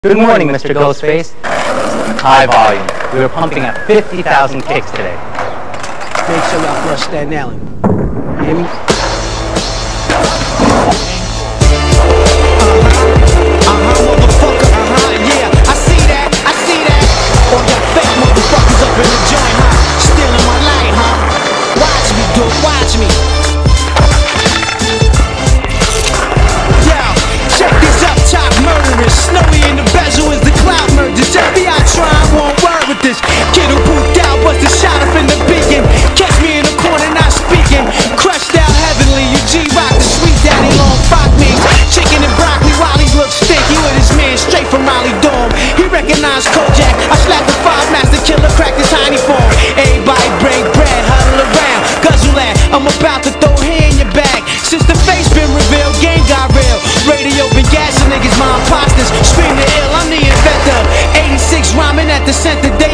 Good morning, Mr. Ghostface. High volume. We were pumping at 50,000 kicks today. Make sure y'all flush Staten Island. You hear me? Motherfucker, yeah, I see that. All y'all fake motherfuckers up in the joint, huh? Stealing my light, huh? Watch me, dude, watch me. Yo, check this up, top murderers. Snowy in the bezel is the cloud mergers. FBI trying won't word with this. Kid who pooped out, bust a shot up in the beacon. Catch me in the corner, not speaking. Crushed out heavenly, you G-Rock the sweet daddy, long fuck me. Chicken and broccoli while he looks stinky with his man straight from Raleigh Dorm. He recognized Kojak. I slapped the five master killer, cracked his tiny form. Everybody break bread, huddle around, guzzle that. I'm about to throw hair in your bag. Since the face been revealed, game got real. Radio been gassing niggas, my imposters. Scream the ill, I'm the inventor. 86 rhyming at the center.